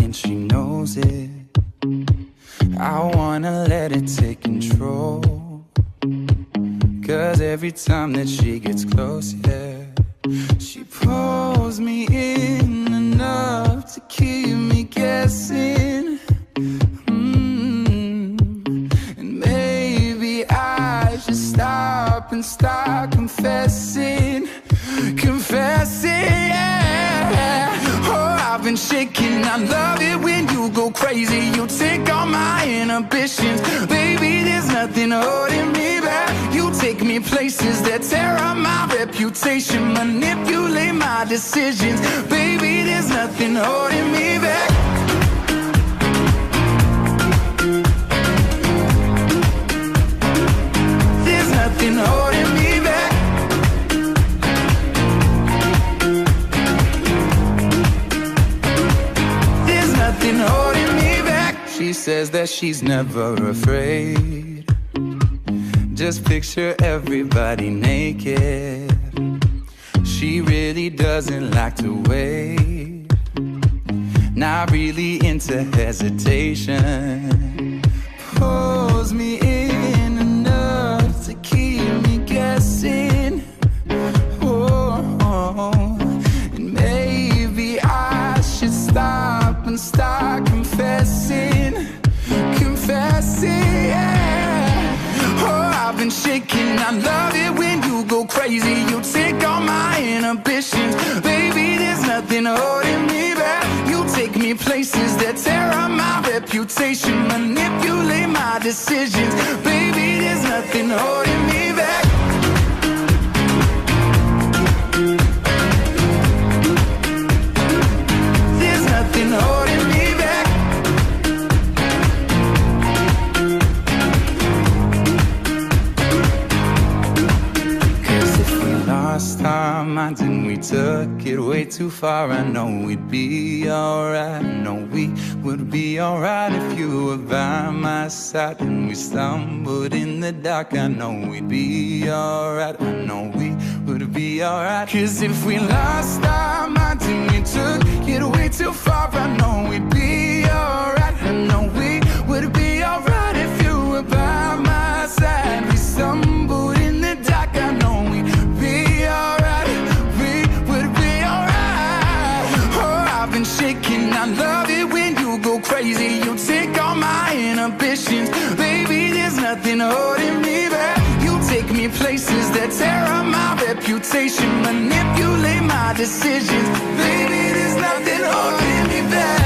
and she knows it. I wanna let it take control, 'cause every time that she gets close, yeah, she pulls me in enough to keep me guessing. And maybe I should stop and start confessing. Confessing, yeah. Oh, I've been shaking. I love it when you go crazy. You take all my inhibitions. Baby, there's nothing holding me back. You take me places that tear up my reputation, manipulate my decisions. Baby, there's nothing holding me back. There's nothing holding me back. There's nothing holding me back. She says that she's never afraid. Just picture everybody naked. She really doesn't like to wait. Not really into hesitation. Pulls me in enough to keep me guessing. Oh, and maybe I should stop and start confessing. Confessing, yeah. Oh, I've been shaking. I love it when you go crazy. You take all my inhibitions. Baby, there's nothing holding me back. You take me places that tear up my reputation, manipulate my decisions. Baby, there's nothing holding me back. There's nothing holding me back. Lost our minds and we took it way too far. I know we'd be alright. I know we would be alright if you were by my side. And we stumbled in the dark. I know we'd be alright. I know we would be alright. 'Cause if we lost our minds and we took it way too far, I know we'd be alright. I know we would be alright if you were by my side. We stumbled in the dark. I know we'd be alright, we would be alright. Oh, I've been shaking. I love it when you go crazy. You take all my inhibitions. Baby, there's nothing holding me back. You take me places that tear up my reputation, manipulate my decisions. Baby, there's nothing holding me back.